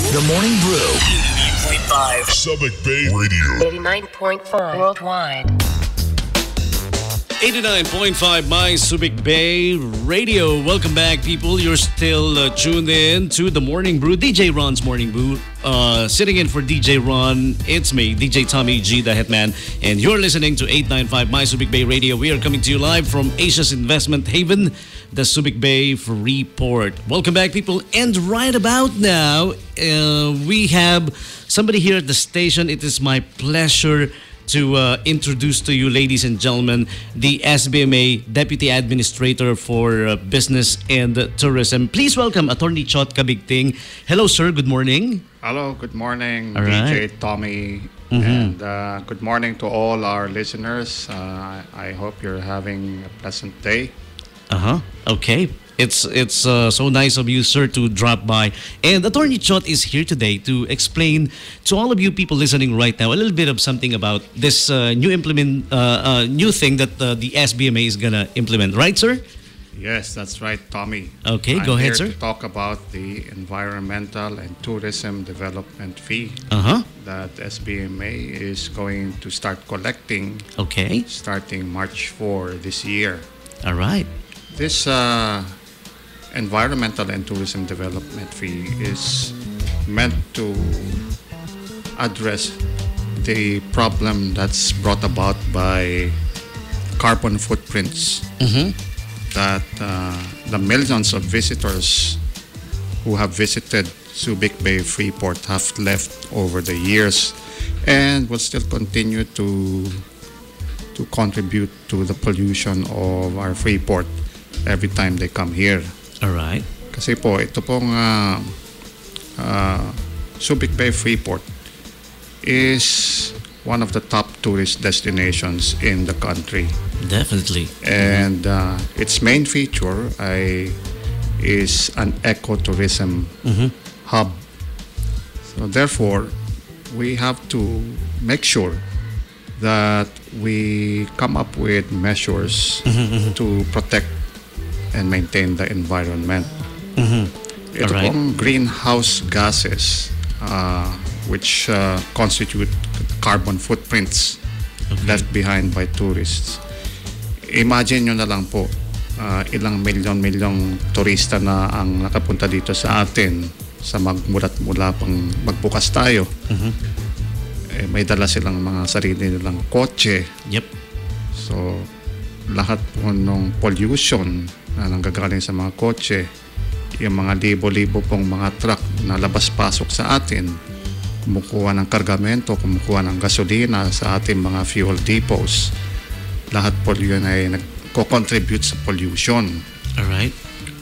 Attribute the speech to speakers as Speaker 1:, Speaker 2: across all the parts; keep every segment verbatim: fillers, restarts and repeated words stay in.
Speaker 1: The Morning Brew.
Speaker 2: eighty-nine point five
Speaker 1: Subic Bay Radio.
Speaker 3: eighty-nine point five worldwide.
Speaker 4: eighty-nine point five My Subic Bay Radio. Welcome back, people. You're still uh, tuned in to The Morning Brew. D J Ron's Morning Brew. Uh, sitting in for D J Ron, it's me, D J Tommy G, the Hitman. And you're listening to eight ninety-five My Subic Bay Radio. We are coming to you live from Asia's Investment Haven, the Subic Bay Freeport. Welcome back, people. And right about now, uh, we have somebody here at the station. It is my pleasure to uh, introduce to you, ladies and gentlemen, the S B M A Deputy Administrator for uh, Business and uh, Tourism. Please welcome Attorney Chot Kabigting. Hello, sir. Good morning.
Speaker 5: Hello. Good morning,
Speaker 4: All
Speaker 5: D J
Speaker 4: right.
Speaker 5: Tommy.
Speaker 4: Mm-hmm.
Speaker 5: And uh, good morning to all our listeners. Uh, I hope you're having a pleasant day.
Speaker 4: Uh-huh. Okay. It's it's uh, so nice of you, sir, to drop by. And Attorney Chot is here today to explain to all of you people listening right now a little bit of something about this uh, new implement, uh, uh, new thing that uh, the S B M A is gonna implement, right, sir?
Speaker 5: Yes, that's right, Tommy.
Speaker 4: Okay,
Speaker 5: I'm
Speaker 4: go ahead,
Speaker 5: here
Speaker 4: sir.
Speaker 5: to talk about the Environmental and Tourism Development Fee
Speaker 4: Uh-huh.
Speaker 5: that S B M A is going to start collecting
Speaker 4: Okay.
Speaker 5: starting March fourth this year.
Speaker 4: All right.
Speaker 5: This uh, Environmental and Tourism Development Fee is meant to address the problem that's brought about by carbon footprints
Speaker 4: Mm-hmm.
Speaker 5: that uh, the millions of visitors who have visited Subic Bay Freeport have left over the years and will still continue to to contribute to the pollution of our Freeport every time they come here.
Speaker 4: All right.
Speaker 5: Kasi po, ito pong uh, uh, Subic Bay Freeport is one of the top tourist destinations in the country.
Speaker 4: Definitely.
Speaker 5: And uh, its main feature ay, is an ecotourism
Speaker 4: Mm-hmm.
Speaker 5: hub. So therefore, we have to make sure that we come up with measures
Speaker 4: Mm-hmm.
Speaker 5: to protect and maintain the environment.
Speaker 4: Mm-hmm.
Speaker 5: Ito
Speaker 4: Alright.
Speaker 5: pong greenhouse gases uh, which uh, constitute carbon footprints
Speaker 4: Okay.
Speaker 5: left behind by tourists. Imagine nyo na lang po, uh, ilang milyon-milyong turista na ang nakapunta dito sa atin sa magmulat mula pang magbukas tayo.
Speaker 4: Mm-hmm.
Speaker 5: Eh, may dala silang mga sarili nilang kotse.
Speaker 4: Yep.
Speaker 5: So, lahat po ng pollution na nanggagaling sa mga kotse, yung mga libo-libo pong mga truck na labas-pasok sa atin, kumukuha ng kargamento, kumukuha ng gasolina sa ating mga fuel depots, lahat po yun ay nagko-contribute sa pollution.
Speaker 4: Alright.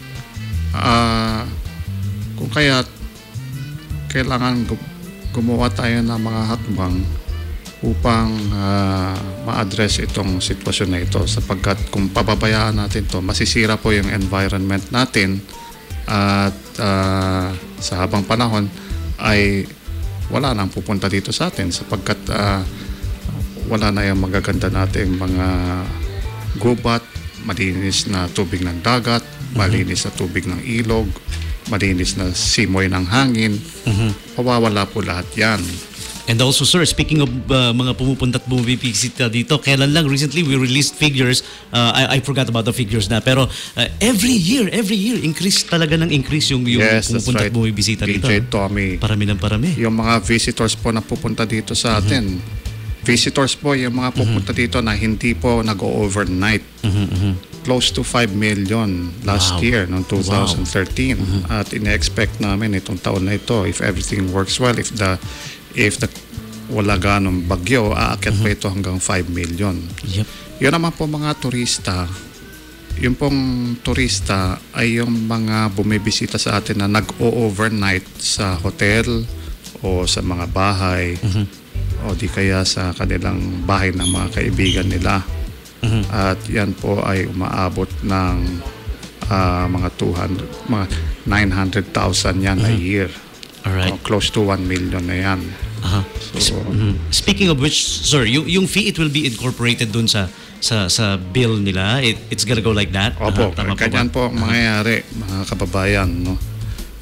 Speaker 5: Ah, kung kaya kailangan gu- gumawa tayo ng mga hakbang upang ah, ma-address itong sitwasyon na ito, sapagkat kung pababayaan natin to, masisira po yung environment natin at ah, sa habang panahon ay wala nang pupunta dito sa atin sapagkat ah, wala na yung magaganda nating mga gubat, malinis na tubig ng dagat, malinis na tubig ng ilog, malinis na simoy ng hangin.
Speaker 4: Mm-hmm.
Speaker 5: Mawawala po lahat yan.
Speaker 4: And also, sir, speaking of uh, mga pumupunta at bumibisita dito, kailan lang recently we released figures. Uh, I, I forgot about the figures na. Pero uh, every year, every year, increase talaga ng increase yung, yung
Speaker 5: Yes, that's
Speaker 4: pumupunta
Speaker 5: right.
Speaker 4: at bumibisita
Speaker 5: D
Speaker 4: dito.
Speaker 5: J Tommy.
Speaker 4: Parami ng parami.
Speaker 5: Yung mga visitors po na pupunta dito sa atin, visitors po yung mga pupunta dito na hindi po nag-overnight.
Speaker 4: Mm-hmm, mm-hmm.
Speaker 5: Close to five million last
Speaker 4: Wow.
Speaker 5: year, noong twenty thirteen.
Speaker 4: Mm-hmm.
Speaker 5: At ine-expect namin itong taon na ito, if everything works well, if the if the wala ganong bagyo, aakyat pa ito hanggang five million.
Speaker 4: Yep.
Speaker 5: Yun naman po mga turista, yung pong turista ay yung mga bumibisita sa atin na nag-o-overnight sa hotel o sa mga bahay
Speaker 4: Mm-hmm.
Speaker 5: o di kaya sa kanilang bahay ng mga kaibigan nila.
Speaker 4: Mm-hmm.
Speaker 5: At yan po ay umaabot ng ah, mga two hundred, mga nine hundred thousand yan a year.
Speaker 4: Alright.
Speaker 5: O, close to one million na yan.
Speaker 4: Uh-huh.
Speaker 5: So,
Speaker 4: Mhm. Speaking of which, sir, yung, yung fee, it will be incorporated dun sa sa sa bill nila. It, it's gonna go like that?
Speaker 5: Opo,
Speaker 4: Uh-huh. Tama po ba?
Speaker 5: ganyan po ang mangyayari, mga kababayan, no?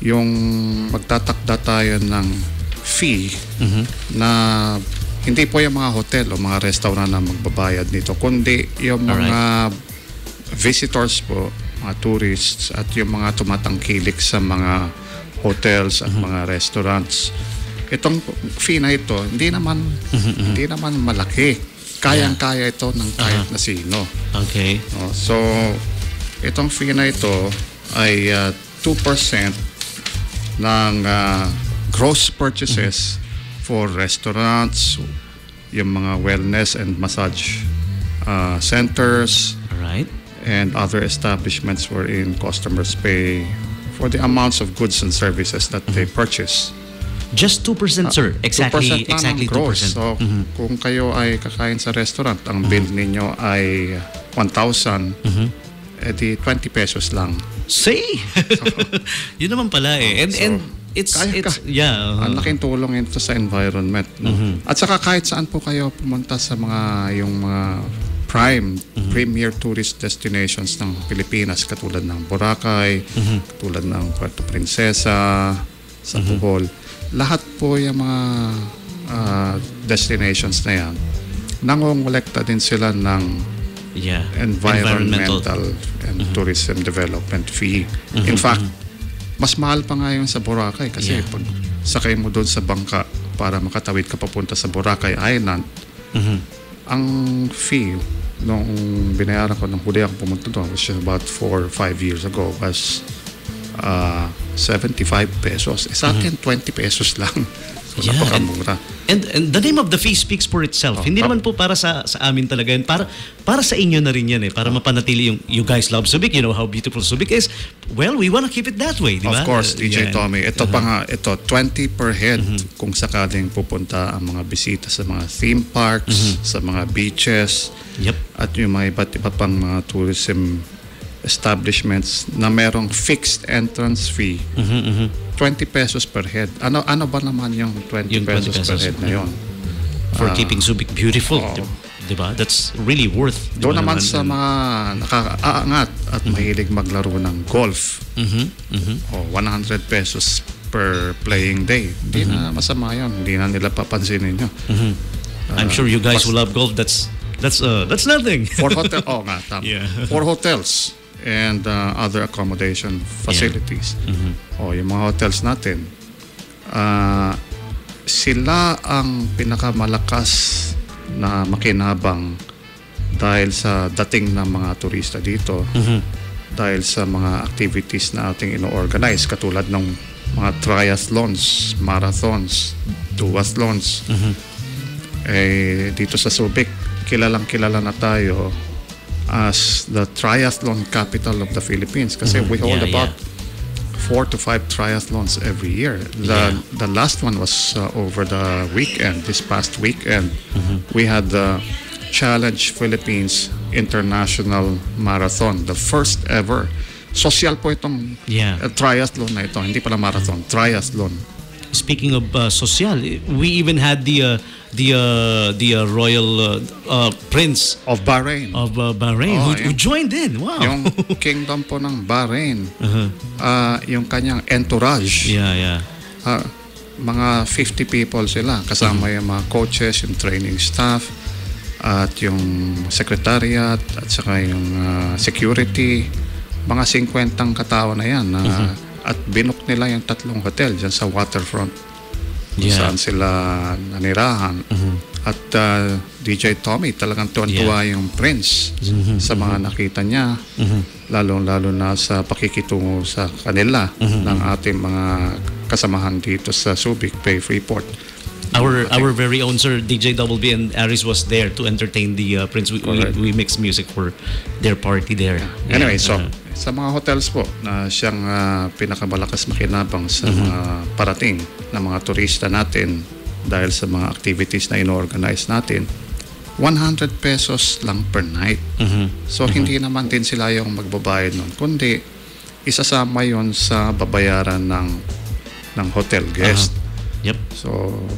Speaker 5: yung magtatakda tayo ng fee
Speaker 4: Mhm.
Speaker 5: na hindi po yung mga hotel o mga restaurant na magbabayad nito, kundi yung mga visitors po, mga tourists at yung mga tumatangkilik sa mga hotels at mga restaurants. Itong fee na ito, hindi naman hindi naman malaki. Kayang-kaya ito ng kahit na sino.
Speaker 4: Okay.
Speaker 5: No? So, itong fee na ito ay uh, two percent ng uh, gross purchases for restaurants, yung mga wellness and massage uh, centers,
Speaker 4: Alright.
Speaker 5: and other establishments wherein customers pay for the amounts of goods and services that they purchase.
Speaker 4: Just two percent, sir. Exactly,
Speaker 5: two percent lang
Speaker 4: exactly
Speaker 5: ang
Speaker 4: two
Speaker 5: gross.
Speaker 4: percent.
Speaker 5: So, kung kayo ay kakain sa restaurant, ang bill ninyo ay one thousand, edi twenty pesos lang.
Speaker 4: See? Yun naman pala eh. And,
Speaker 5: So,
Speaker 4: and it's,
Speaker 5: kaya
Speaker 4: it's,
Speaker 5: ka.
Speaker 4: yeah. uh,
Speaker 5: Ang laking tulong ito sa environment. No? At saka kahit saan po kayo pumunta sa mga yung mga prime, premier tourist destinations ng Pilipinas katulad ng Boracay, katulad ng Puerto Princesa, sa Bohol. Lahat po yung mga ah, destinations na yan, nangongolekta din sila ng
Speaker 4: yeah.
Speaker 5: environmental and tourism development fee. In fact, mas mahal pa nga yun sa Boracay kasi
Speaker 4: Yeah.
Speaker 5: pag sakay mo doon sa bangka para makatawid ka papunta sa Boracay Island, ang fee nung binayaran ko nung huli ako pumunta doon, which is about four or five years ago, was uh, seventy-five pesos. Eh, sa akin, twenty pesos lang. So,
Speaker 4: Yeah,
Speaker 5: napakamura.
Speaker 4: And, and the name of the fee speaks for itself. Hindi naman po para sa sa amin talaga yun. Para, para sa inyo na rin yan eh. Para mapanatili yung, you guys love Subic. You know how beautiful Subic is. Well, we wanna keep it that way, di ba?
Speaker 5: Of course, D J
Speaker 4: Yeah.
Speaker 5: Tommy. Ito pa nga, ito, twenty per head kung sakaling pupunta ang mga bisita sa mga theme parks, sa mga beaches,
Speaker 4: Yep.
Speaker 5: at yung mga iba't iba pang mga tourism establishments na merong fixed entrance fee. twenty pesos per head. Ano ano ba naman yung twenty
Speaker 4: Yung twenty
Speaker 5: pesos, per
Speaker 4: pesos.
Speaker 5: head na yun?
Speaker 4: For
Speaker 5: Ah,
Speaker 4: keeping Subic beautiful.
Speaker 5: oo.
Speaker 4: di- Di ba? That's really worth. di
Speaker 5: Doon
Speaker 4: ba
Speaker 5: naman sa mga nakakaangat at mahilig maglaro ng golf,
Speaker 4: Mhm, mhm.
Speaker 5: o one hundred pesos per playing day. Hindi na masama yun. Hindi na nila papansinin nyo.
Speaker 4: I'm sure you guys who love golf, that's that's uh that's nothing.
Speaker 5: For hotel, oh nga, tama.
Speaker 4: Yeah.
Speaker 5: For hotels and uh, other accommodation facilities. O yung mga hotels natin, ah, sila ang pinakamalakas na makinabang dahil sa dating ng mga turista dito, dahil sa mga activities na ating ino-organize katulad ng mga triathlons, marathons, duathlons. Eh, dito sa Subic, kilalang kilala na tayo as the triathlon capital of the Philippines kasi we hold
Speaker 4: Yeah,
Speaker 5: about four to five triathlons every year. The
Speaker 4: Yeah.
Speaker 5: the last one was uh, over the weekend, this past weekend. We had the Challenge Philippines International Marathon, the first ever. Social po itong
Speaker 4: Yeah.
Speaker 5: uh, triathlon na ito, hindi pala marathon, triathlon.
Speaker 4: Speaking of uh, social, we even had the uh, the uh, the uh, royal uh, uh, prince
Speaker 5: Of Bahrain.
Speaker 4: of uh, Bahrain
Speaker 5: Oh,
Speaker 4: who, who
Speaker 5: yeah.
Speaker 4: joined in. Wow.
Speaker 5: Yung kingdom po ng Bahrain,
Speaker 4: Uh-huh.
Speaker 5: ah, yung kanyang entourage,
Speaker 4: Yeah, yeah.
Speaker 5: ah, mga fifty people sila, kasama yung mga coaches, yung training staff, at yung secretariat, at saka yung ah, security, mga fifty katao na yan. na At binok nila yung tatlong hotel dyan sa waterfront kung
Speaker 4: Yeah.
Speaker 5: saan sila nanirahan. At ah, D J Tommy, talagang tuwan-tuwa yung prince sa mga nakita niya, lalo-lalo na sa pakikitungo sa kanila ng ating mga kasamahan dito sa Subic Bay Freeport.
Speaker 4: Our our very own sir D J Double B and Aris was there to entertain the uh, prince. We, we,
Speaker 5: Correct.
Speaker 4: we mixed music for their party there.
Speaker 5: Anyway,
Speaker 4: Yeah,
Speaker 5: so
Speaker 4: uh,
Speaker 5: sa mga hotels po na siyang ah, pinakamalakas makinabang sa mga parating na mga turista natin dahil sa mga activities na ino-organize natin, one hundred pesos lang per night. So hindi naman din sila yung magbabayad nun, kundi isasama yon sa babayaran ng ng hotel guest.
Speaker 4: Yep.
Speaker 5: So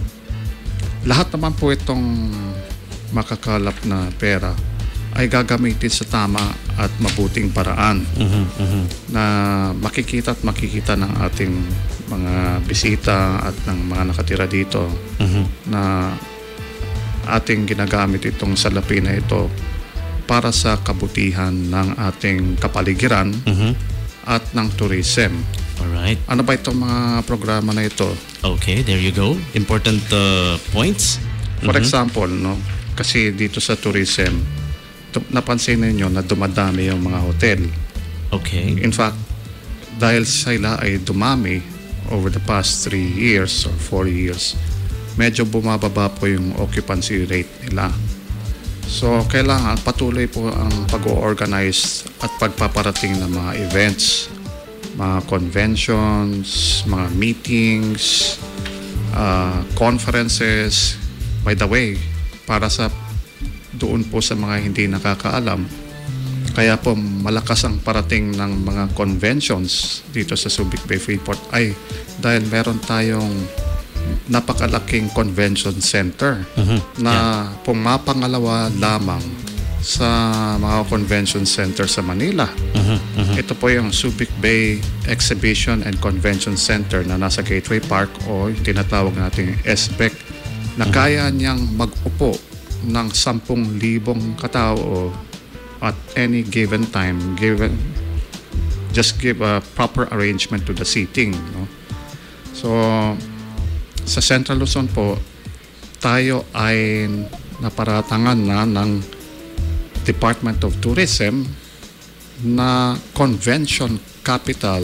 Speaker 5: lahat naman po itong makakalap na pera ay gagamitin sa tama at mabuting paraan
Speaker 4: Mhm, mhm.
Speaker 5: na makikita at makikita ng ating mga bisita at ng mga nakatira dito
Speaker 4: Mhm.
Speaker 5: na ating ginagamit itong salapi na ito para sa kabutihan ng ating kapaligiran
Speaker 4: Mhm.
Speaker 5: at ng tourism.
Speaker 4: All right.
Speaker 5: Ano ba itong mga programa na ito?
Speaker 4: Okay, there you go. Important uh, points.
Speaker 5: For
Speaker 4: Mhm.
Speaker 5: example, no, kasi dito sa tourism, tu- napansin ninyo na dumadami yung mga hotel.
Speaker 4: Okay.
Speaker 5: In fact, dahil sila ay dumami over the past three years or four years, medyo bumababa po yung occupancy rate nila. So, kailangan patuloy po ang pag-organize at pagpaparating ng mga events, mga conventions, mga meetings, uh, conferences. By the way, para sa doon po sa mga hindi nakakaalam, kaya po malakas ang parating ng mga conventions dito sa Subic Bay Freeport ay dahil meron tayong napakalaking convention center
Speaker 4: Mhm.
Speaker 5: na pumapangalawa lamang sa mga convention center sa Manila.
Speaker 4: Mhm, mhm.
Speaker 5: Ito po yung Subic Bay Exhibition and Convention Center na nasa Gateway Park o yung tinatawag nating S B E C na kaya niyang mag-upo ng sampung libong katao at any given time, given just give a proper arrangement to the seating, no? So sa Central Luzon po, tayo ay naparatangan na ng Department of Tourism na convention capital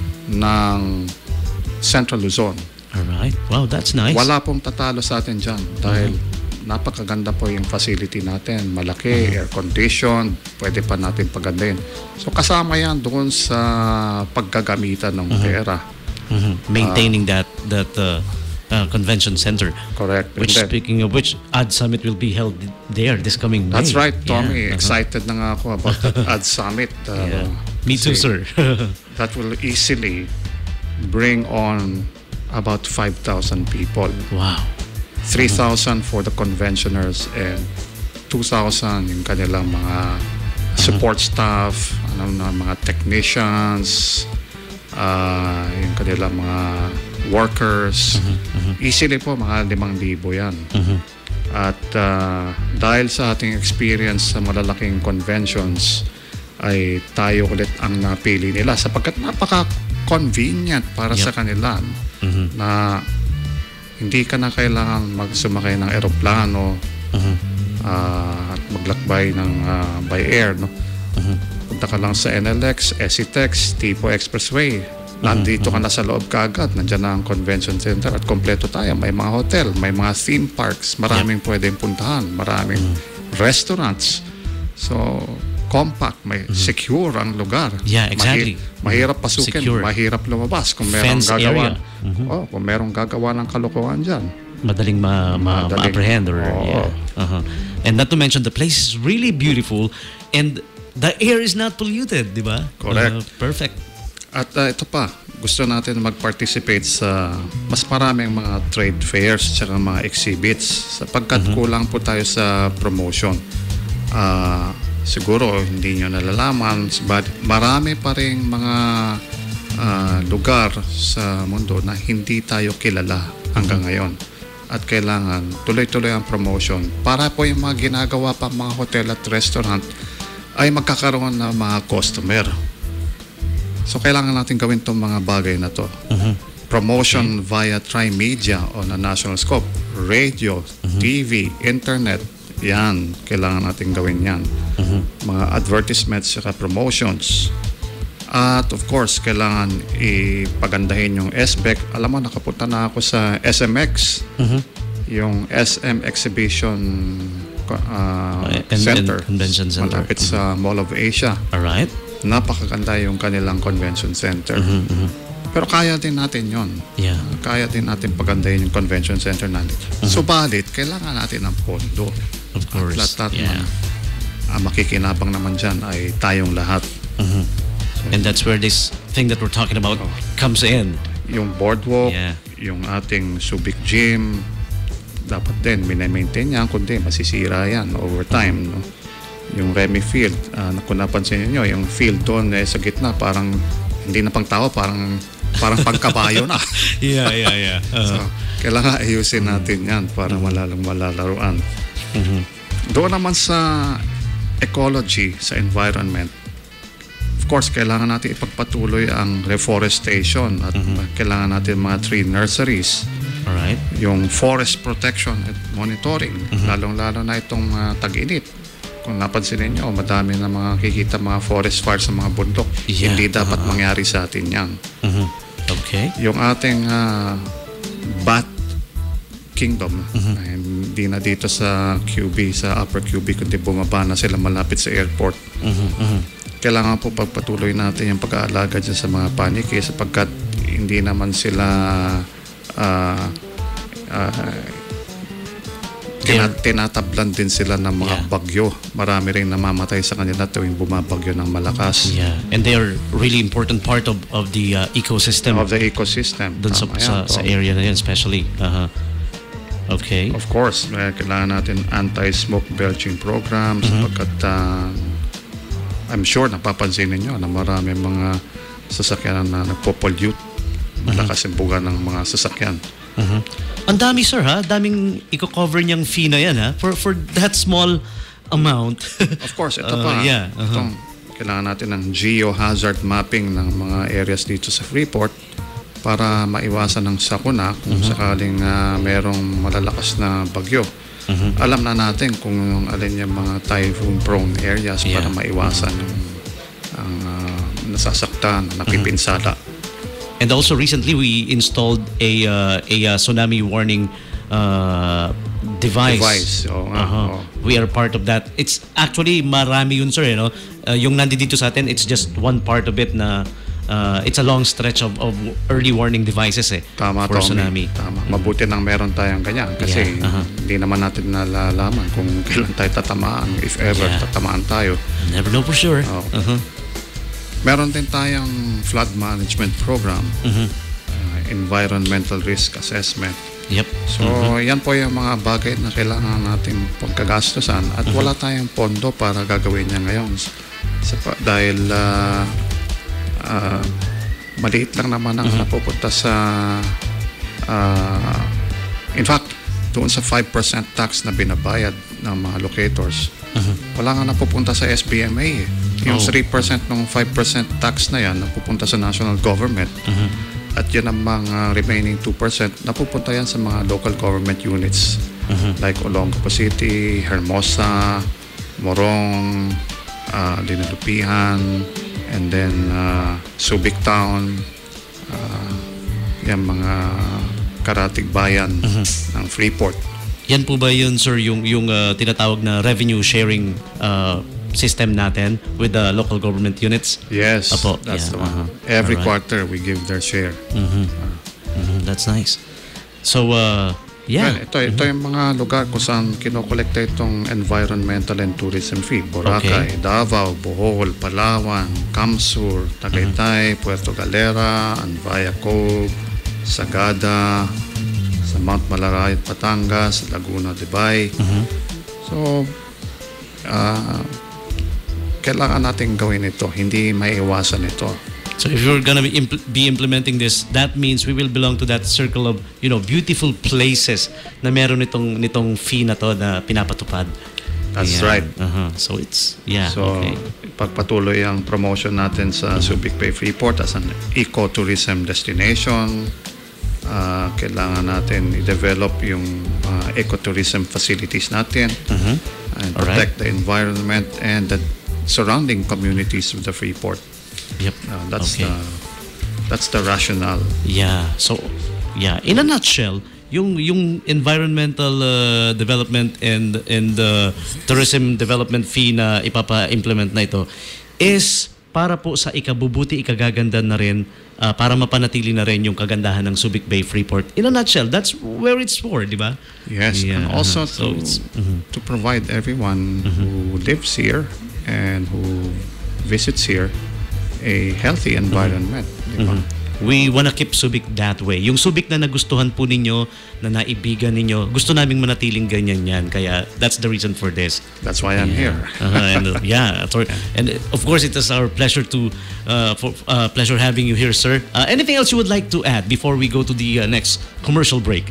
Speaker 5: ng Central Luzon.
Speaker 4: All right. Wow, that's nice.
Speaker 5: Wala pong tatalo sa atin dyan dahil napakaganda po yung facility natin. Malaki, air-conditioned, pwede pa natin pagandahin. So kasama yan doon sa paggagamitan ng pera.
Speaker 4: Mhm. Maintaining that that uh, uh, convention center.
Speaker 5: Correct.
Speaker 4: Which,
Speaker 5: And then-
Speaker 4: speaking of which, A D Summit will be held there this coming May.
Speaker 5: That's right, Tommy.
Speaker 4: Yeah, uh-huh.
Speaker 5: Excited na nga ako about that A D Summit. Uh,
Speaker 4: Yeah. Me too,
Speaker 5: kasi
Speaker 4: sir.
Speaker 5: That will easily bring on about five thousand people.
Speaker 4: Wow.
Speaker 5: three thousand for the conventioners and two thousand yung kanilang mga support staff, ano na mga technicians, uh, yung kanilang mga workers. Easily po mga limang libo yan.
Speaker 4: Mhm.
Speaker 5: At uh, dahil sa ating experience sa malalaking conventions ay tayo ulit ang napili nila sapagkat napaka-convenient para
Speaker 4: Yep.
Speaker 5: sa kanila
Speaker 4: Mhm.
Speaker 5: na hindi ka na kailangan magsumakay ng eroplano
Speaker 4: Mhm.
Speaker 5: ah, at maglakbay ng ah, by air, no?
Speaker 4: Mhm.
Speaker 5: Punta ka lang sa N L X, S C T E X, Tipo Expressway. Nandito ka na sa loob kaagad. Nandiyan na ang convention center at kompleto tayo. May mga hotel, may mga theme parks, maraming pwedeng puntahan, maraming restaurants. So, compact, may secure ang lugar.
Speaker 4: Yeah, exactly.
Speaker 5: mahirap pasukin,
Speaker 4: Secure.
Speaker 5: mahirap lumabas kung merong
Speaker 4: Fence
Speaker 5: gagawa.
Speaker 4: area. Mhm.
Speaker 5: Oh, kung merong gagawa ng kalokohan dyan.
Speaker 4: Madaling ma, ma,
Speaker 5: Madaling.
Speaker 4: ma-apprehend or
Speaker 5: Oo.
Speaker 4: yeah. Uh-huh. And not to mention the place is really beautiful and the air is not polluted, di ba?
Speaker 5: Correct.
Speaker 4: Uh, perfect.
Speaker 5: At uh, ito pa, gusto natin mag-participate sa mas maraming mga trade fairs at mga exhibits sapagkat kulang po tayo sa promotion. Ah, siguro hindi nyo nalalaman, but marami pa rin mga ah, lugar sa mundo na hindi tayo kilala hanggang ngayon. At kailangan tuloy-tuloy ang promotion para po yung mga ginagawa pa mga hotel at restaurant ay magkakaroon ng mga customer. So kailangan natin gawin itong mga bagay na to.
Speaker 4: Mhm.
Speaker 5: Promotion via Trimedia on a national scope. Radio, T V, internet. Yan, kailangan natin gawin yan. Mga advertisements saka promotions. At of course, kailangan ipagandahin yung S B E C. Alam mo, nakapunta na ako sa S M X.
Speaker 4: Mhm.
Speaker 5: Yung S M Exhibition uh,
Speaker 4: And- and
Speaker 5: Center.
Speaker 4: Convention Center.
Speaker 5: Malapit sa Mall of Asia.
Speaker 4: All right.
Speaker 5: Napakaganda yung kanilang convention center.
Speaker 4: Mhm, mhm.
Speaker 5: Pero kaya din natin yon.
Speaker 4: Yeah.
Speaker 5: Kaya din natin pagandahin yung convention center natin. Subalit, kailangan natin ng pondo.
Speaker 4: Of course.
Speaker 5: Lahat
Speaker 4: Yeah.
Speaker 5: ng ah, makikinabang naman dyan ay tayong lahat.
Speaker 4: Mhm. And that's where this thing that we're talking about comes in.
Speaker 5: Yung boardwalk,
Speaker 4: Yeah.
Speaker 5: yung ating Subic Gym, dapat din minamaintain yan, kundi masisira yan over time. No? yung Remy Field, uh, kung napansin niyo yung field doon eh, sa gitna parang hindi na pang tao, parang parang pangkabayo na.
Speaker 4: Yeah, yeah, yeah.
Speaker 5: So,
Speaker 4: Uh,
Speaker 5: kailangan ayusin natin yan para malalang malalaruan. Doon naman sa ecology, sa environment, of course, kailangan natin ipagpatuloy ang reforestation at kailangan natin mga tree nurseries,
Speaker 4: alright.
Speaker 5: yung forest protection at monitoring, lalong-lalo na itong uh, tag-init. Kung napansin niyo, madami na mga kikita mga forest fires sa mga bundok.
Speaker 4: Yeah.
Speaker 5: Hindi dapat
Speaker 4: Uh-huh.
Speaker 5: mangyari sa atin yan.
Speaker 4: Mhm. Okay.
Speaker 5: Yung ating uh, bat kingdom, ay, hindi na dito sa Q B, sa upper Q B, kundi bumaba na sila malapit sa airport.
Speaker 4: Mhm, mhm.
Speaker 5: Kailangan po pagpatuloy natin yung pag-aalaga dyan sa mga paniki sapagkat hindi naman sila uh, uh, tina- tinatablan din sila ng mga
Speaker 4: Yeah.
Speaker 5: bagyo. Marami rin namamatay sa kanila tuwing bumabagyo ng malakas.
Speaker 4: Yeah, and they are really important part of of the uh, ecosystem
Speaker 5: Of the ecosystem.
Speaker 4: dun sa,
Speaker 5: Tama
Speaker 4: sa,
Speaker 5: yan.
Speaker 4: sa
Speaker 5: Oh.
Speaker 4: area na yan especially. Uh-huh. Okay.
Speaker 5: Of course, eh, kailangan natin anti-smoke belching programs sapagkat uh, I'm sure napapansin ninyo na marami mga sasakyan na nagpo-pollute. Malakas yung buga ng mga sasakyan.
Speaker 4: Mhm. Ang dami sir ha, daming i-cover niyang fee na yan ha for for that small amount.
Speaker 5: Of course, ito
Speaker 4: Uh,
Speaker 5: pa.
Speaker 4: yeah, uh-huh.
Speaker 5: Itong, kailangan natin ng geohazard mapping ng mga areas dito sa Freeport para maiwasan ng sakuna kung sakaling uh, merong malalakas na bagyo. Alam na natin kung alin yung mga typhoon prone areas
Speaker 4: Yeah.
Speaker 5: para maiwasan ang, ang uh, nasasaktan, napipinsala.
Speaker 4: And also recently we installed a uh, a uh, tsunami warning uh, device.
Speaker 5: Device, oo nga,
Speaker 4: Uh-huh.
Speaker 5: oo.
Speaker 4: We are part of that. It's actually marami yun sir, you know. Uh, yung nandito sa atin, it's just one part of it na uh, it's a long stretch of, of early warning devices eh
Speaker 5: Tama,
Speaker 4: for
Speaker 5: Tommy.
Speaker 4: tsunami.
Speaker 5: Tama. Mabuti nang meron tayong ganyan kasi
Speaker 4: Yeah, uh-huh.
Speaker 5: hindi naman natin nalalaman kung kailan tayo tatamaan, if ever
Speaker 4: Yeah.
Speaker 5: tatamaan tayo.
Speaker 4: Never know for sure.
Speaker 5: Oo.
Speaker 4: Uh-huh.
Speaker 5: Meron din tayong flood management program,
Speaker 4: Mhm.
Speaker 5: uh, environmental risk assessment.
Speaker 4: Yep.
Speaker 5: So, yan po yung mga bagay na kailangan nating pagkagastusan at wala tayong pondo para gagawin niya ngayon. Sa, pa- dahil uh, uh, maliit lang naman ang napupunta sa uh, in fact, doon sa five percent tax na binabayad ng mga locators, wala nga napupunta sa S B M A eh. Yung
Speaker 4: Oh.
Speaker 5: three percent ng five percent tax na yan napupunta sa national government. At yan ang mga remaining two percent napupunta yan sa mga local government units like Olongapo City, Hermosa, Morong, uh, Dinalupihan, and then uh, Subic Town. Uh, yan mga karatig bayan ng Freeport.
Speaker 4: Yan po ba yun sir yung yung uh, tinatawag na revenue sharing uh, system natin with the local government units?
Speaker 5: Yes,
Speaker 4: Apo,
Speaker 5: that's
Speaker 4: yeah,
Speaker 5: the one.
Speaker 4: uh-huh.
Speaker 5: Every
Speaker 4: Alright.
Speaker 5: quarter we give their share.
Speaker 4: Mhm, that's nice. So uh, yeah.
Speaker 5: Well, ito, ito yung mga lugar kung saan kinokolekta itong environmental and tourism fee. Boracay,
Speaker 4: Okay.
Speaker 5: Davao, Bohol, Palawan, Camsur, Tagaytay, Puerto Galera, Anvaya Cove, Sagada, sa Mount Malaray, Batangas, Laguna de Bay. So, ah, kailangan natin gawin ito. Hindi maiiwasan ito.
Speaker 4: So if you're gonna be, impl- be implementing this, that means we will belong to that circle of, you know, beautiful places na meron nitong nitong fee na to na pinapatupad.
Speaker 5: That's
Speaker 4: Yeah.
Speaker 5: right.
Speaker 4: Uh-huh. So it's yeah.
Speaker 5: So,
Speaker 4: okay.
Speaker 5: pagpatuloy ang promotion natin sa Subic Bay Freeport as an ecotourism destination. Ah, kailangan natin i-develop yung ah, ecotourism facilities natin
Speaker 4: Mhm.
Speaker 5: and
Speaker 4: Alright.
Speaker 5: protect the environment and the surrounding communities of the Freeport.
Speaker 4: Yep.
Speaker 5: Ah, that's
Speaker 4: Okay.
Speaker 5: the that's the rationale.
Speaker 4: Yeah. So, yeah. In a nutshell, yung yung environmental uh, development and and the tourism development fee na ipapa-implement na ito is para po sa ikabubuti, ikagaganda na rin, uh, para mapanatili na rin yung kagandahan ng Subic Bay Freeport. In a nutshell, that's where it's for, di ba?
Speaker 5: Yes,
Speaker 4: Yeah,
Speaker 5: and also
Speaker 4: uh-huh. So
Speaker 5: to
Speaker 4: it's- mhm.
Speaker 5: to provide everyone who lives here and who visits here a healthy environment. Di ba?
Speaker 4: We wanna keep Subic that way. Yung Subic na nagustuhan po ninyo, na naibigan ninyo, gusto naming manatiling ganyan yan. Kaya that's the reason for this.
Speaker 5: That's why I'm here.
Speaker 4: Uh-huh, and, uh, yeah, for, and uh, of course it is our pleasure to uh, for, uh, pleasure having you here, sir. Uh, anything else you would like to add before we go to the uh, next commercial break?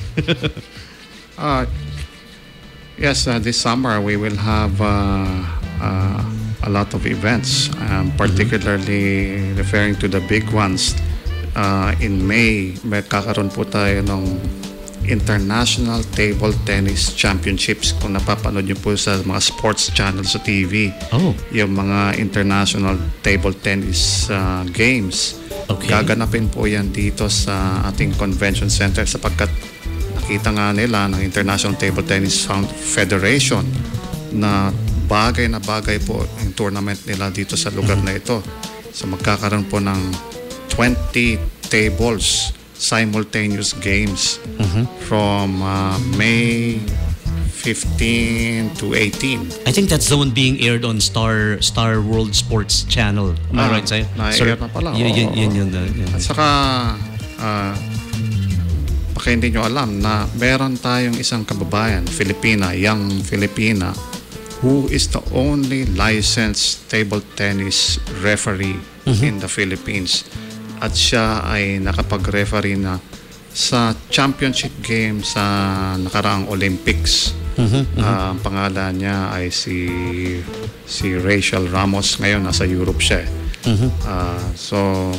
Speaker 5: Uh, yes, uh, this summer we will have uh, uh, a lot of events, um, particularly referring to the big ones. Uh, in May, may kakaroon po tayo ng International Table Tennis Championships. Kung napapanood niyo po sa mga sports channels sa T V,
Speaker 4: Oh.
Speaker 5: yung mga International Table Tennis uh, Games.
Speaker 4: Okay.
Speaker 5: Gaganapin po yan dito sa ating convention center sapagkat nakita nga nila ng International Table Tennis Federation na bagay na bagay po yung tournament nila dito sa lugar na ito. So magkakaroon po ng twenty tables simultaneous games from uh, May fifteenth to eighteenth.
Speaker 4: I think that's the one being aired on Star Star World Sports Channel. Am I
Speaker 5: Ah,
Speaker 4: right, sir?
Speaker 5: na-air na pala.
Speaker 4: Y- y-
Speaker 5: Oo.
Speaker 4: yun yun. uh, yun.
Speaker 5: At saka uh, baka hindi nyo alam na meron tayong isang kababayan, Filipina, young Filipina, who is the only licensed table tennis referee in the Philippines. At siya ay nakapag-referee na sa championship game sa nakaraang Olympics. Ah, ang pangalan niya ay si si Rachel Ramos. Ngayon nasa Europe siya. Ah, so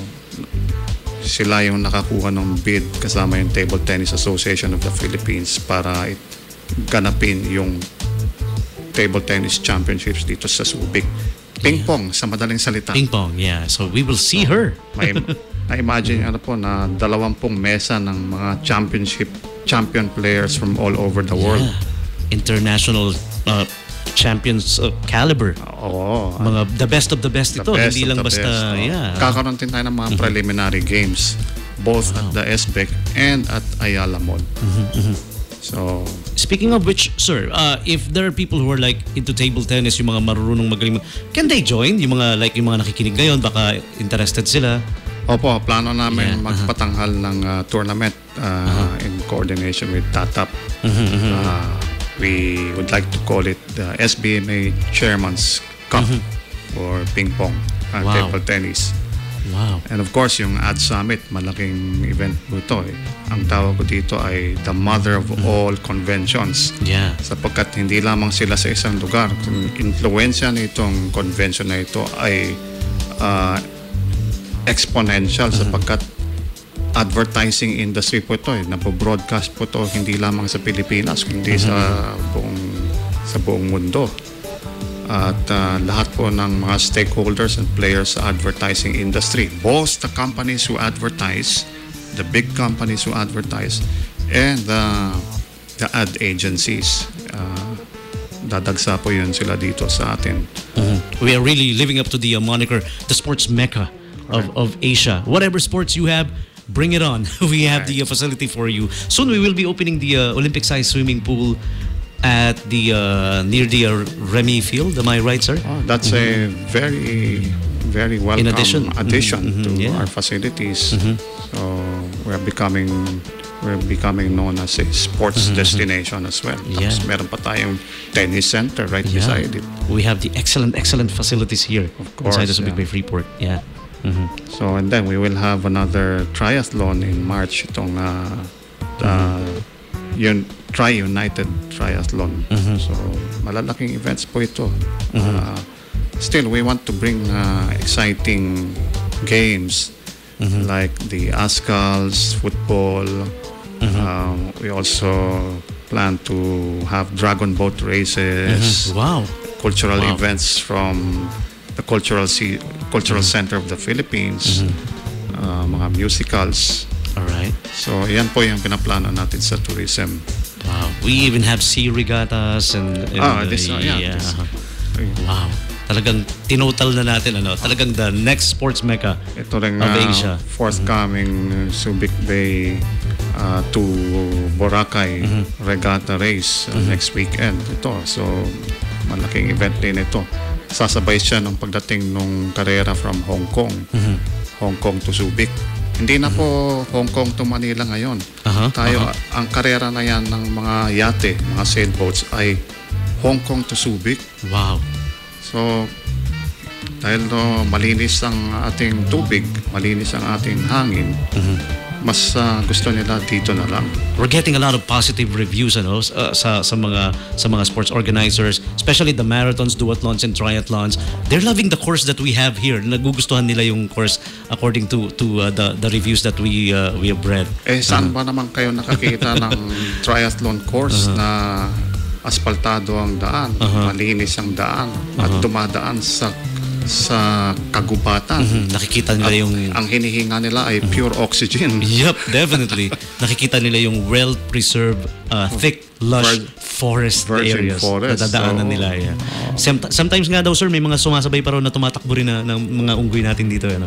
Speaker 5: sila yung nakakuha ng bid kasama yung Table Tennis Association of the Philippines para it, ganapin yung table tennis championships dito sa Subic. Ping pong sa madaling salita.
Speaker 4: Ping pong, yeah. So we will see her.
Speaker 5: May na-imagine ano po na dalawampung mesa ng mga championship champion players from all over the world.
Speaker 4: Yeah. International uh, champions uh, caliber.
Speaker 5: Oo.
Speaker 4: Mga the best of the best
Speaker 5: The
Speaker 4: ito.
Speaker 5: best
Speaker 4: Hindi
Speaker 5: of
Speaker 4: lang
Speaker 5: the
Speaker 4: basta,
Speaker 5: best, oh.
Speaker 4: yeah.
Speaker 5: Kakaroon din tayo ng mga preliminary games both at the S B E C and at Ayala Mall. So,
Speaker 4: Speaking of which, sir, uh, if there are people who are like into table tennis, yung mga marunong magaling, can they join? Yung mga like yung mga nakikinig ngayon, baka interested sila.
Speaker 5: opo, plano namin
Speaker 4: Yeah,
Speaker 5: magpatanghal ng uh, tournament uh, in coordination with TATAP. Uh, we would like to call it the S B M A Chairman's Cup for ping pong uh,
Speaker 4: Wow.
Speaker 5: table tennis.
Speaker 4: Wow.
Speaker 5: And of course, yung Ad Summit, malaking event po ito. Eh. Ang tawag ko dito ay the mother of all conventions.
Speaker 4: Yeah.
Speaker 5: Sapagkat hindi lamang sila sa isang lugar. Yung influensya nitong convention na ito ay uh, exponential sapagkat advertising industry po ito. Eh. Napo-broadcast po ito hindi lamang sa Pilipinas, kundi sa buong, sa buong mundo. At uh, lahat po ng mga stakeholders and players sa advertising industry, both the companies who advertise, the big companies who advertise, and the, the ad agencies. Uh, dadagsa po yun sila dito sa atin.
Speaker 4: We are really living up to the uh, moniker, the sports mecca of, of Asia. Whatever sports you have, bring it on. We have the uh, facility for you. Soon we will be opening the uh, Olympic-sized swimming pool at the uh, near the uh, Remy Field. Am I right, sir?
Speaker 5: Oh, that's a very, very welcome
Speaker 4: In addition.
Speaker 5: addition
Speaker 4: Mhm, mhm,
Speaker 5: to
Speaker 4: yeah.
Speaker 5: our facilities. So we're becoming we're becoming known as a sports destination as well.
Speaker 4: Yeah.
Speaker 5: Tapos meron pa tayong tennis center right
Speaker 4: Yeah.
Speaker 5: beside it.
Speaker 4: We have the excellent, excellent facilities here
Speaker 5: Of course,
Speaker 4: inside the Subic
Speaker 5: yeah.
Speaker 4: Bay Freeport. Yeah. Mhm.
Speaker 5: So and then we will have another triathlon in March. Itong uh, uh, yun, Tri-United Triathlon. So malalaking events po ito. Uh, still, we want to bring uh, exciting games like the Ascals, football. Um, we also plan to have dragon boat races,
Speaker 4: Wow.
Speaker 5: cultural
Speaker 4: Wow.
Speaker 5: events from the cultural C- cultural center of the Philippines, uh, mga musicals.
Speaker 4: All right.
Speaker 5: So, yan po yung pinaplano natin sa tourism.
Speaker 4: Wow. We even have sea regattas and, and
Speaker 5: Ah,
Speaker 4: uh,
Speaker 5: this, uh, yeah, this-
Speaker 4: Wow. Talagang tinotal na natin ano. Talagang the next sports mecca
Speaker 5: Ito rin
Speaker 4: of
Speaker 5: uh,
Speaker 4: Asia.
Speaker 5: forthcoming uh, Subic Bay uh, to Boracay regatta race uh, next weekend. Ito. So, malaking event din ito. Sasabay siya nung pagdating nung karera from Hong Kong. Hong Kong to Subic. Hindi na po Hong Kong to Manila ngayon.
Speaker 4: Aha,
Speaker 5: Tayo,
Speaker 4: aha.
Speaker 5: ang karera na yan ng mga yate, mga sailboats ay Hong Kong to Subic.
Speaker 4: Wow.
Speaker 5: So, dahil no, malinis ang ating tubig, malinis ang ating hangin, mas uh, gusto nila dito na lang.
Speaker 4: We're getting a lot of positive reviews ano uh, sa sa mga sa mga sports organizers, especially the marathons, duathlons and triathlons. They're loving the course that we have here. Nagugustuhan nila yung course according to to uh, the the reviews that we uh, we have read.
Speaker 5: Eh saan ba naman kayo nakakita ng triathlon course na asfaltado ang daan, malinis ang daan at dumadaan sa sa kagubatan.
Speaker 4: Mhm, nakikita nila
Speaker 5: At
Speaker 4: yung
Speaker 5: ang hinihinga nila ay pure oxygen.
Speaker 4: Yup, definitely. Nakikita nila yung well-preserved, uh, thick, lush
Speaker 5: Vir-
Speaker 4: forest
Speaker 5: virgin
Speaker 4: areas
Speaker 5: forest.
Speaker 4: na dadaanan
Speaker 5: So,
Speaker 4: nila. Yeah. Some- sometimes nga daw, sir, may mga sumasabay pa raw na tumatakbo rin na, ng mga unggoy natin dito. Ano?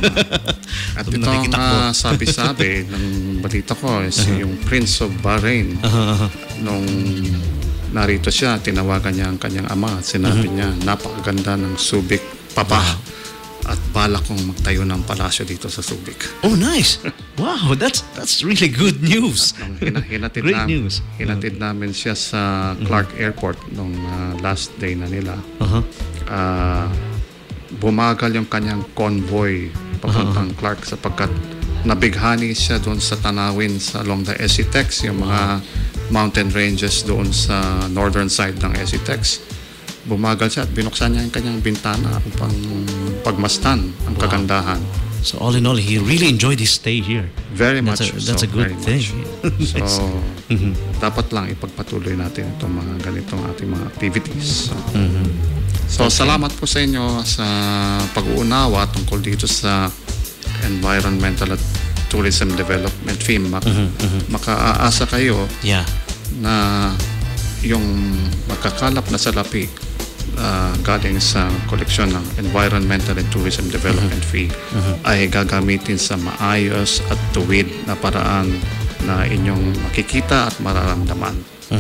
Speaker 5: At
Speaker 4: So,
Speaker 5: itong
Speaker 4: nakikitakbo.
Speaker 5: uh, sabi-sabi ng balita ko is yung Prince of Bahrain. Nung narito siya, tinawagan niya ang kanyang ama at sinabi niya, napakaganda ng Subic, Papa. At balak kong magtayo ng palasyo dito sa Subic.
Speaker 4: Oh, nice. Wow, that's that's really good news.
Speaker 5: Nung hina- hinatid,
Speaker 4: Great
Speaker 5: nam-
Speaker 4: news.
Speaker 5: hinatid namin siya sa Clark Airport nung uh, last day na nila.
Speaker 4: Uh-huh.
Speaker 5: Ah, bumagal yung kanyang convoy papuntang Clark sapagkat nabighani siya doon sa tanawin sa along the S C Tex, yung mga mountain ranges doon sa northern side ng S C Tex. Bumagal siya at binuksan niya yung kanyang bintana upang pagmastan ang kagandahan.
Speaker 4: So all in all, he really enjoyed his stay here.
Speaker 5: Very
Speaker 4: That's
Speaker 5: much
Speaker 4: a, that's
Speaker 5: so,
Speaker 4: a good
Speaker 5: very
Speaker 4: thing.
Speaker 5: much.
Speaker 4: Nice.
Speaker 5: So, dapat lang ipagpatuloy natin itong mga ganitong ating mga activities. So, so salamat po sa inyo sa pag-uunawa tungkol dito sa Environmental at Tourism Development F I M. Mak- Makaaasa kayo
Speaker 4: Yeah.
Speaker 5: na yung magkakalap na salapi uh, galing sa koleksyon ng Environmental and Tourism Development Fee ay gagamitin sa maayos at tuwid na paraan na inyong makikita at mararamdaman.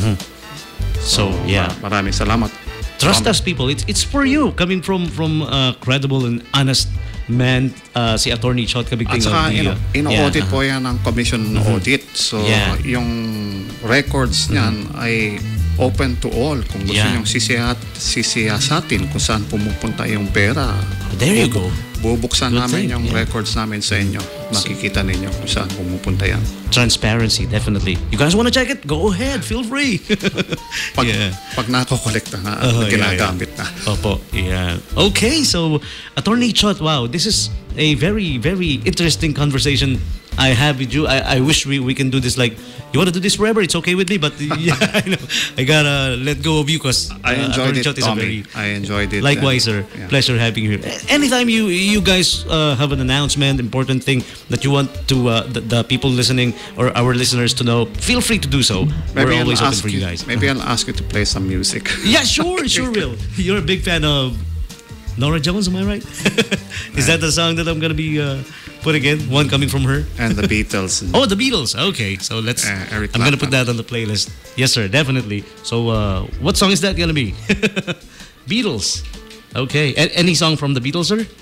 Speaker 4: So, yeah.
Speaker 5: ma- maraming salamat.
Speaker 4: Trust
Speaker 5: Um,
Speaker 4: us, people. It's it's for you. Coming from from uh, credible and honest man, uh, si Attorney Chot
Speaker 5: At
Speaker 4: Kabigting
Speaker 5: saka,
Speaker 4: of the...
Speaker 5: ino-
Speaker 4: uh,
Speaker 5: ino-audit
Speaker 4: yeah,
Speaker 5: po yan ng Commission Audit. So,
Speaker 4: Yeah.
Speaker 5: yung records niyan ay open to all. Kung gusto
Speaker 4: Yeah.
Speaker 5: nyong sisiyat, sisiyasatin kung saan pumupunta yung pera.
Speaker 4: There you go.
Speaker 5: Bubuksan
Speaker 4: Good
Speaker 5: namin
Speaker 4: thing,
Speaker 5: yung
Speaker 4: yeah.
Speaker 5: records namin sa inyo. Makikita ninyo kung saan pumupunta yan.
Speaker 4: Transparency, definitely. You guys want to check it? Go ahead. Feel free.
Speaker 5: Pag,
Speaker 4: Yeah.
Speaker 5: pag nakokolekta na,
Speaker 4: Oh, yeah,
Speaker 5: ginagamit na.
Speaker 4: Opo, yeah. Okay, so Attorney Chot, wow, this is a very, very interesting conversation I have with you. I, I wish we, we can do this like, you want to do this forever? It's okay with me, but yeah, I know. I gotta let go of you because
Speaker 5: I enjoyed it,
Speaker 4: Chot is a
Speaker 5: Tommy.
Speaker 4: very...
Speaker 5: I enjoyed it.
Speaker 4: Likewise,
Speaker 5: Uh,
Speaker 4: sir.
Speaker 5: yeah.
Speaker 4: Pleasure having you here. A- Anytime you you guys uh, have an announcement, important thing that you want to uh, the, the people listening or our listeners to know, feel free to do so. We're
Speaker 5: I'll
Speaker 4: always open
Speaker 5: ask
Speaker 4: for you guys.
Speaker 5: Maybe I'll ask you to play some music.
Speaker 4: Yeah, sure, sure will. You're a big fan of Nora Jones, am I right? Is that the song that I'm gonna be uh, putting in? One coming from her?
Speaker 5: And the Beatles.
Speaker 4: Oh, the Beatles. Okay, so let's.
Speaker 5: Uh, Eric
Speaker 4: I'm gonna put
Speaker 5: Clapton.
Speaker 4: that on the playlist. Yes, sir, definitely. So, uh, what song is that gonna be? Beatles. Okay. A- any song from the Beatles, sir?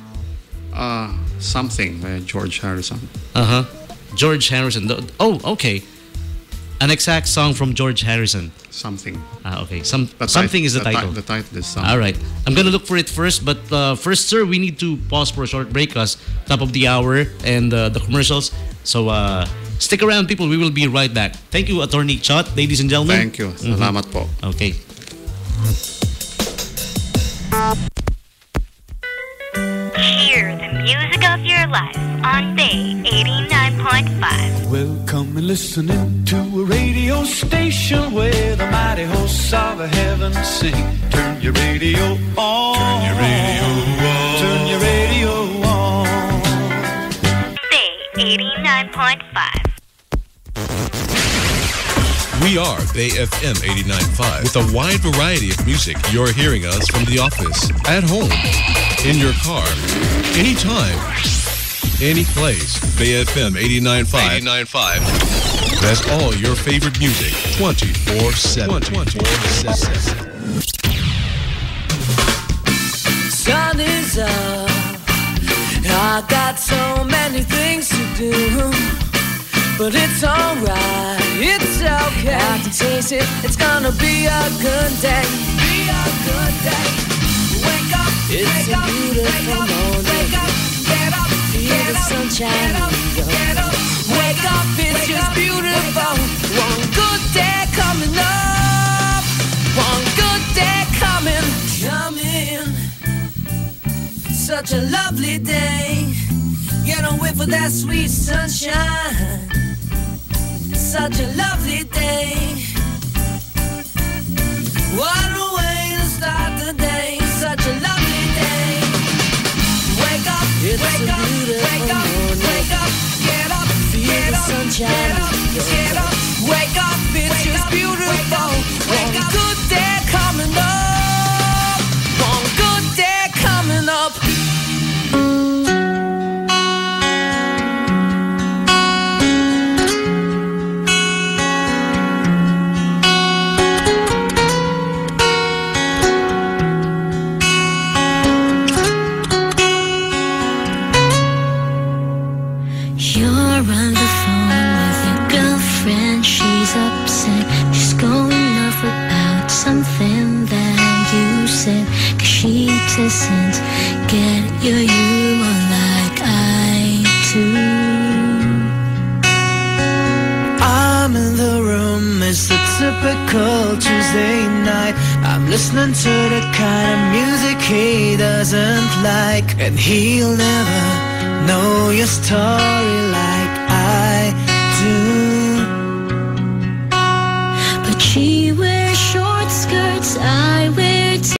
Speaker 5: Uh, something by George Harrison.
Speaker 4: Uh huh. George Harrison. The- Oh, okay. An exact song from George Harrison.
Speaker 5: Something.
Speaker 4: Ah, okay. Some
Speaker 5: The
Speaker 4: something
Speaker 5: tit-
Speaker 4: is the,
Speaker 5: ti-
Speaker 4: title.
Speaker 5: The title is something.
Speaker 4: All right. I'm gonna look for it first, but uh, first, sir, we need to pause for a short break because top of the hour and uh, the commercials. So uh, stick around, people. We will be right back. Thank you, Attorney Chot, ladies and gentlemen.
Speaker 5: Thank you. Salamat po.
Speaker 4: Okay.
Speaker 2: Hear the music of your life on Bay eighty-nine point five.
Speaker 6: Welcome and listening to a radio station where the mighty hosts of heaven sing. Turn your radio on. Turn your radio on. Turn your radio on.
Speaker 2: Bay eighty-nine point five.
Speaker 1: We are Bay F M eighty-nine point five with a wide variety of music. You're hearing us from the office, at home, in your car, anytime, any place. Bay F M eighty-nine point five. eighty-nine point five. That's all your favorite music twenty-four seven. twenty-four seven.
Speaker 7: Sun is up. I got so many many things to do, but it's alright, it's okay. I can taste it, it's gonna be a good day. Be a good day. Wake up, it's wake a up, beautiful wake morning. Wake up, get up, feel get the sunshine. Get up, get up, wake up, it's wake just up, beautiful. One good day coming up. One good day coming, coming. Such a lovely day. Can't wait for that sweet sunshine. Such a lovely day. What a way to start the day. Such a lovely day. Wake up, it's wake a up, beautiful wake up, morning. Wake up, get up, feel get the up, sunshine. Get up, get up, wake up, it's wake just up, beautiful. Wake up, one good day coming up. One good day coming up.
Speaker 8: Doesn't get your humor like I do.
Speaker 7: I'm in the room, it's a typical Tuesday night. I'm listening to the kind of music he doesn't like, and he'll never know your story